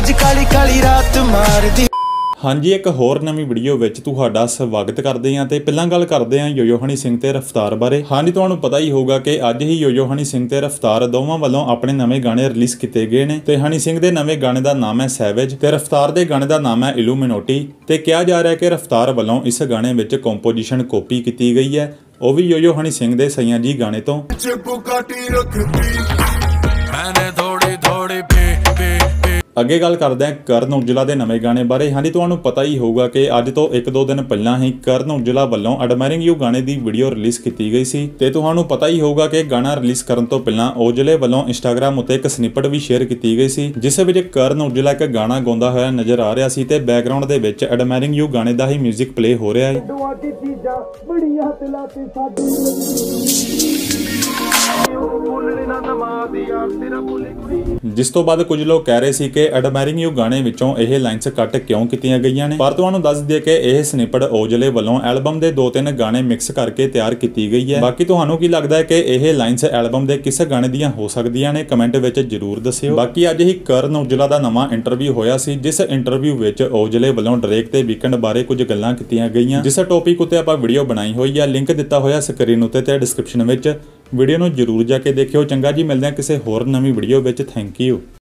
अज काली काली रात मार दी। हाँ जी, एक होर नवीं वीडियो विच तुहाडा स्वागत करते हैं। तो पहलां गल करते हैं योयो हनी सिंह ते रफ्तार बारे। हाँ जी, तुहानूं पता ही होगा कि अज ही योयो हनी सिंह ते रफ्तार दोवां वालों अपने नवे गाने रिलीज किए गए हैं। तो हनी सिंह के नवे गाने का नाम है सैवेज ते रफ्तार के गाने का नाम है इलूमिनोटी। तो कहा जा रहा है कि रफ्तार वालों इस गाने में कंपोजिशन कॉपी की गई है, वह भी योयो हनी सिंह के सैयां जी गाने तो। अगे गल करते हैं करण औजला के नवे गाने बारे। हाँ जी, तुहानूं पता ही होगा कि अज तो एक दो दिन पहला ही करण औजला वालों एडमायरिंग यू गाने की वीडियो रिलीज की गई सी। ते तुहानूं पता ही होगा कि गाना रिलीज करन तो पहला औजले वालों इंस्टाग्राम उत्ते एक स्निपट भी शेयर की गई सी, जिस विच करण औजला एक गाना गाउंदा होया नजर आ रहा सी ते बैकग्राउंड दे विच एडमायरिंग यू गाने का ही म्यूजिक प्ले हो रहा है। जिस तो बाद कुछ लोग कह रहे सी कि एडमायरिंग यू गाने विचों यह लाइन्स कट क्यों कीतियां गईयां ने, पर तुहानूं दस दिए कि यह स्निपट औजले वालों एल्बम के 2-3 गाने मिक्स करके तैयार की गई है। बाकी तुहानूं की लगता है कि यह लाइन्स एल्बम के किस गाने दियां हो सकदियां ने, कमेंट विच जरूर दस्सिओ। बाकी अज ही करण औजला का नवा इंटरव्यू होया सी, जिस इंटरव्यू विच औजले वालों ड्रेक ते वीकेंड बारे कुछ गल्लां कीतियां गईयां, जिस टॉपिक उत्ते आपां वीडियो बनाई हुई है। लिंक दिता होया स्क्रीन उत्ते ते डिस्क्रिप्शन विच। वीडियो नूं जरूर जाके देखियो। चंगा जी, मिलदे हां किसी होर नवीं वीडियो विच। Thank you.